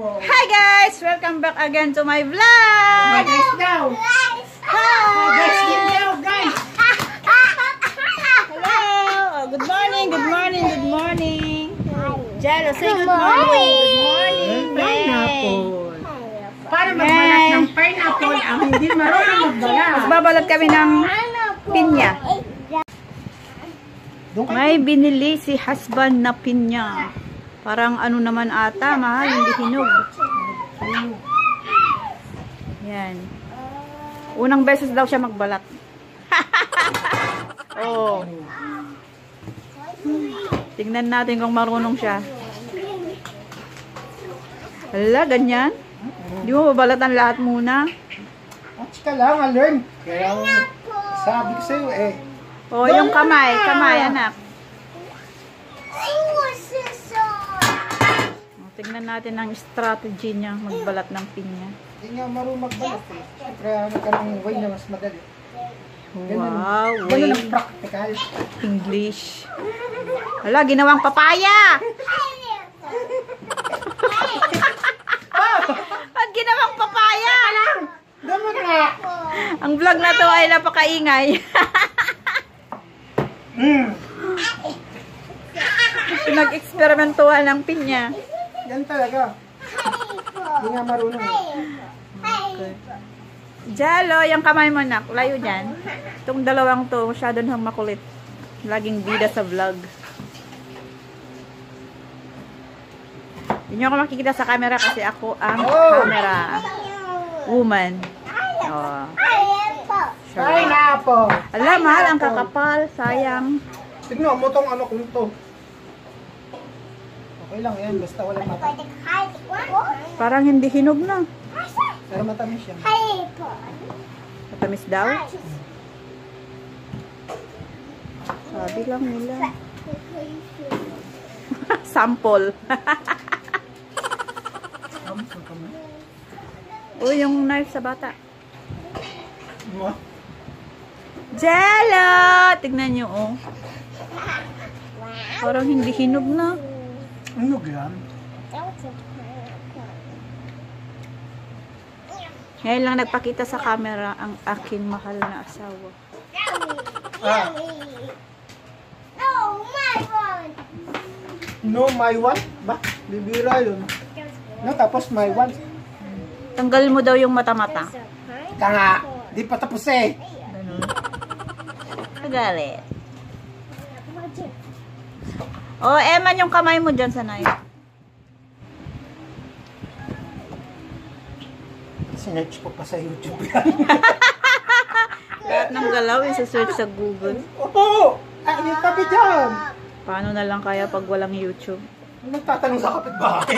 Hi guys! Welcome back again to my vlog! Guys daw! Guys din daw, guys! Hello! Oh, good morning, good morning, good morning! Jello, say good morning! Good morning! Pineapple! Para magbalat ng pineapple, ang hindi marunong magbalat. Magbabalat kami ng pinya. May binili si husband na pinya. Parang ano naman ata, mahal, hindi hinog. Yan. Unang beses daw siya magbalat. Oh. Tingnan natin kung marunong siya. Hala, ganyan? Di mo babalatan lahat muna? Chika lang, learn. Kaya sabi ko sa'yo eh. Oh, yung kamay, anak. Tingnan natin ang strategy niya magbalat ng pinya. Hindi nga marunong magbalat eh. Kaya ano ka ng way na mas madali. Wow, Ganun ang practical. English. Hala, ginawang papaya! Ba't ginawang papaya? Ganun nga! Ang vlog na to ay napakaingay. Pinag-eksperimentuhan ng pinya. Yan talaga. Hindi nga marunong eh. Okay. Jello, yung kamay mo nak, layo dyan. Itong dalawang to, masyado nang makulit. Laging bida sa vlog. Hindi nyo ako makikita sa camera kasi ako ang camera woman. Oh. Pineapple! Alam, mahal, ang kakapal. Sayang. Tignan mo tong ano kung to. Okay lang yan, basta walang mata. Parang hindi hinog na. Pero matamis yan. Matamis daw. Sabi lang nila. Sample. Oh, yung knife sa bata. Jello! Tignan nyo, oh. Parang hindi hinog na. Ano yan? Ngayon lang nagpakita sa camera ang aking mahal na asawa. No, my one? Ba? Bibira yun. No, tapos my one. Tanggalin mo daw yung mata-mata. Tanga! Di pa tapos eh! Ganun. Nagalit. Oh, Eman, yung kamay mo dyan sa knife. Sinerch ko pa sa YouTube yan. Lahat ng galaw isa-search sa Google. Opo! Ay, yung tabi dyan! Paano na lang kaya pag walang YouTube? Nagtatanong sa kapitbahay.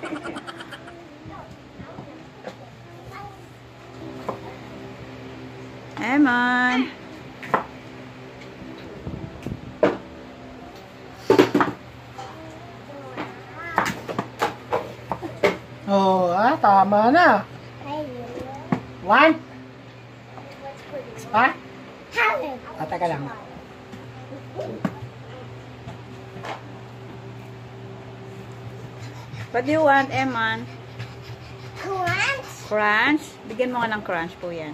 Eman. Oh, tama na. One. Pa? Teka lang. What do you want, Eman? Crunch? Bigyan mo nga ng crunch po yan.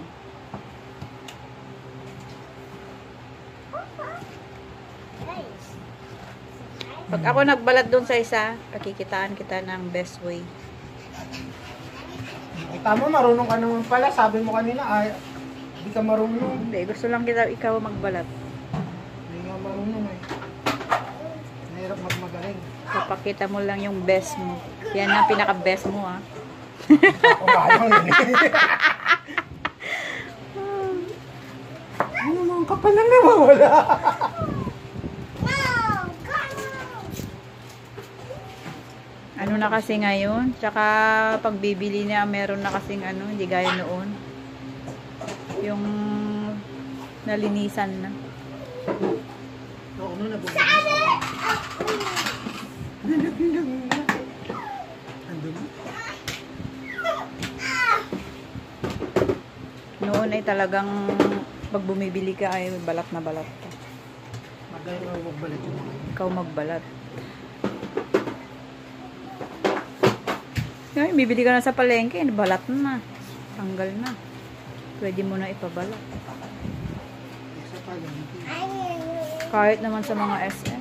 Pag ako nagbalat doon sa isa, pakikitaan kita ng best way. Kita mo, marunong ka naman pala. Sabi mo kanina, ay, hindi ka marunong. Hindi, gusto lang kita ikaw magbalat. Hindi nga marunong eh. Nahirap magmagaling. Papakita mo lang yung best mo. Yan ang pinaka-best mo, ah. Ako kayang yun eh. Ano naman, kapal lang naman wala. Ano na kasi ngayon? Tsaka pagbibili niya, meron na kasing ano, hindi gaya noon. Yung nalinisan na. Oo, ano na bumili? Noon ay talagang pag bumibili ka ay balat na balat ka. Magaling mo magbalat yun. Ikaw magbalat. Kaya Ay, bibili ka na sa palengke. Balat na. Tanggal na. Pwede mo na ipabalat. Sa palengke. Kahit naman sa mga SM.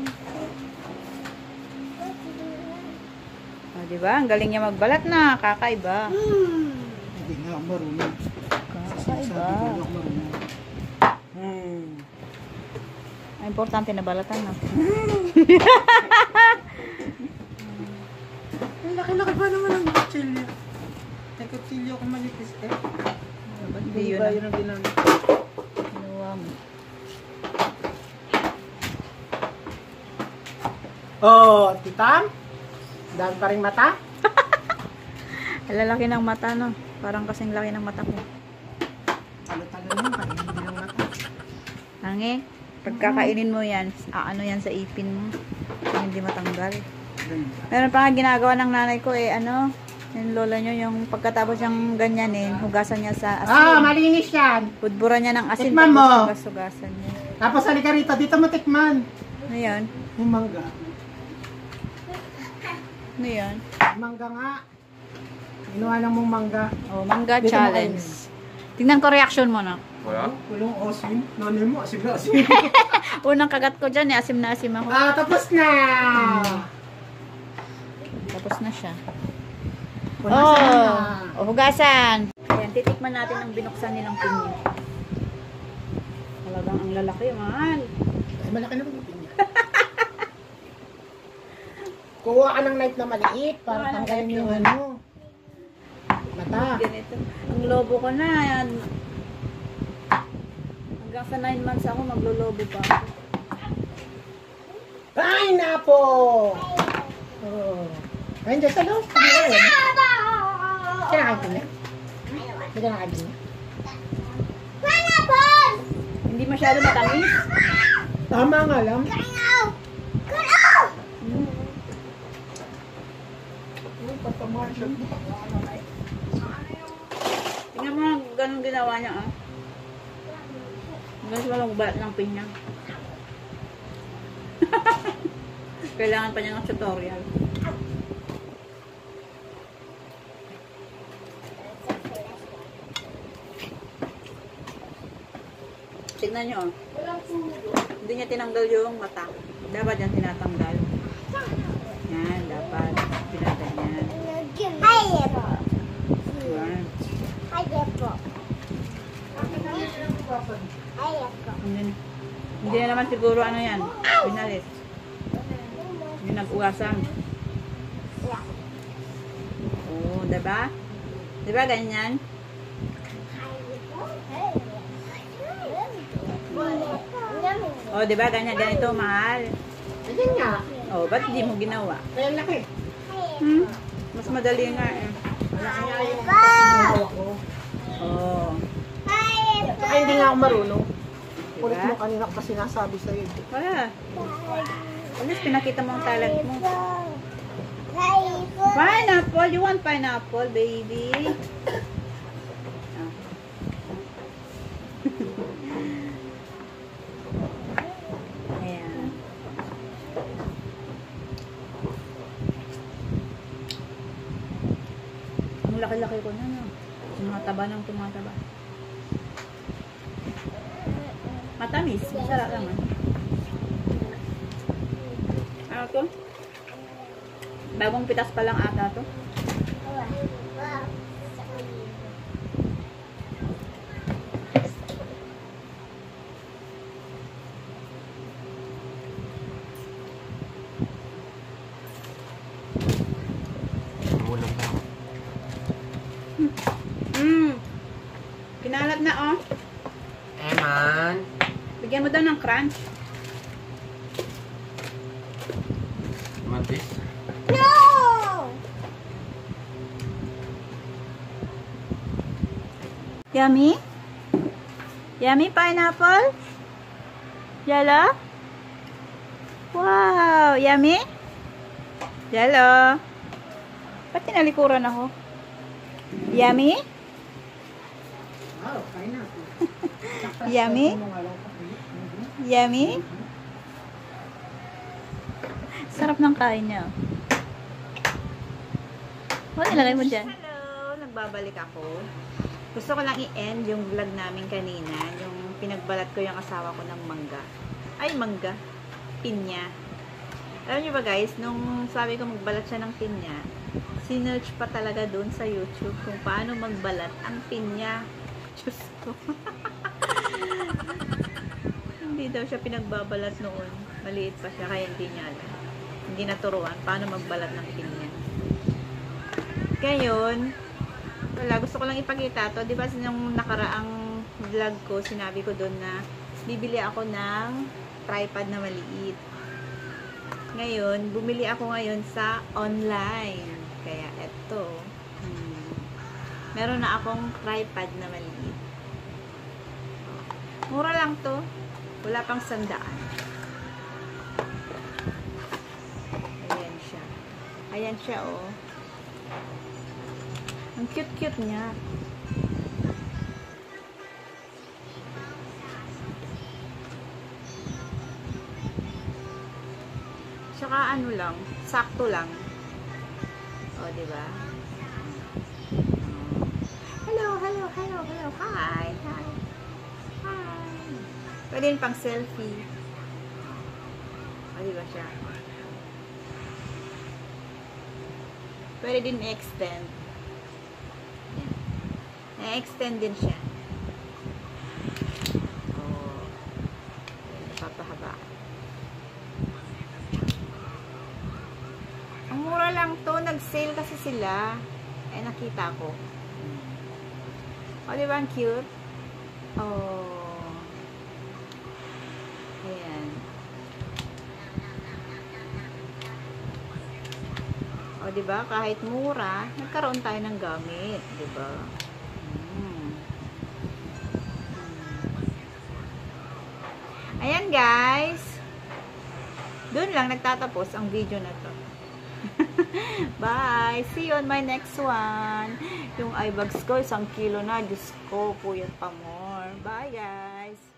Diba? Ang galing niya magbalat na. Kakaiba. Hindi nga ako marunong. Kakaiba. Sabi ko ako marunong. Ay, importante na balatan na. Ang laki-laki pa naman ang kutsilyo. Ay, kutsilyo ko manipis eh. Hindi yun ba ang yun ang ginamit? ginawa mo. Oh, titam? Daan pa rin mata? Lalaki ng mata, no? Parang kasing laki ng mata ko. Talo-talo yun, parang hindi ng mata. Tangi, pagkakainin mo yan, ano yan sa ipin mo. Hindi matanggal. Meron pa nga ginagawa ng nanay ko ano, yung lola nyo, yung pagkatapos yung ganyanin, hugasan niya sa asin. Malinis yan. Pudburan niya ng asin, Tikman mo. tapos hugasan niya. Tapos halika rito, dito mo tikman. Ano yan? Yung mangga. Ano yan? Mangga nga. Ginawa lang mong mangga. Oh, mangga Dito mo challenge. Tingnan ko reaction mo na. Wala? Kulong asim. Nanay mo, asim na asim. Unang kagat ko dyan, asim na asim ako. Tapos na! Tapos na siya. Punasan na. Hugasan. Ayan, titikman natin ang binuksan nilang pinya. Talagang ang lalaki, man. Ay, malaki naman yung pinya. Kuha ka ng knife na maliit para Kuha ng tanggalin knife yung na ano. Mata. Ganito. Ang lobo ko na. Ayan. Hanggang sa 9 months ako, maglolobo pa ako. Ay, napo! Oh. Ayun, dyan sa loob. Kinakain ko niya? Hindi ka nakain niya? Hindi masyado matamis. Tama nga lang. Tingnan mo, ganun ginawa niya, ah. Ganun walang balat ng pinya. Kailangan pa niya ng tutorial. Tignan nyo, oh. Hindi niya tinanggal yung mata. Dapat yan tinatanggal. Yan, dapat. Pinaganyan. Yan. Hindi na naman siguro ano yan. Pinalis. Yung nag-uwasan. Oo, diba? Diba ganyan? O, diba ganyan? Ganito, mahal. Ayun nga. O, ba't di mo ginawa? Kaya laki. Mas madali nga eh. Malaki nga yung hawak ko. Oo. Saka hindi nga ako marunong. Diba? Kulit mo kanina ko pa sinasabi sa'yo. Kaya. At least pinakita mo ang talent mo. Pineapple? You want pineapple, baby? Ah. Ayan. Ang laki-laki ko na, no? Tumataba ng tumataba. Matamis. Masarap naman. Ano to? Bagong pitas pa lang ata to. Ulam na ako. Kinalat na, oh. Man. Bigyan mo daw ng crunch. Mantis. Yummy? Yummy pineapple? Yellow? Wow! Yummy? Yellow? Ba't tinalikuran ako? Yummy? Wow, kain na. Yummy? Yummy? Sarap ng kain niya. Ano ilagay mo dyan? Hello! Nagbabalik ako. Gusto ko lang i-end yung vlog namin kanina. Yung pinagbalat ko yung asawa ko ng mangga. Ay, mangga. Pinya. Alam niyo ba guys, nung sabi ko magbalat siya ng pinya, sinearch pa talaga doon sa YouTube kung paano magbalat ang pinya. Diyos ko. Hindi daw siya pinagbabalat noon. Maliit pa siya, kaya hindi niya alam. Hindi naturuan paano magbalat ng pinya. Ngayon, wala, gusto ko lang ipakita to. Diba nung nakaraang vlog ko, sinabi ko doon na bibili ako ng tripod na maliit. Ngayon, bumili ako ngayon sa online. Kaya eto. Meron na akong tripod na maliit. Mura lang to. Wala pang 100. Ayan siya. Ayan siya, oh. Ang cute-cute niya. Tsaka ano lang, sakto lang. O, diba? Hello, hello, hello, hello. Hi, hi. Hi. Pwede rin pang selfie. O, diba siya? Pwede din i-extend. Na-extend din siya. Oh. Napapahaba. Ang mura lang to. Nag-sale kasi sila. Eh, nakita ko. O, diba ang cute? Oh. Ayan. O, diba? Kahit mura, nagkaroon tayo ng gamit. Diba? Ayan guys. Doon lang nagtatapos ang video na to. Bye. See you on my next one. Yung eye bags ko, 1 kilo na. Diyos ko, puyat pa more. Bye guys.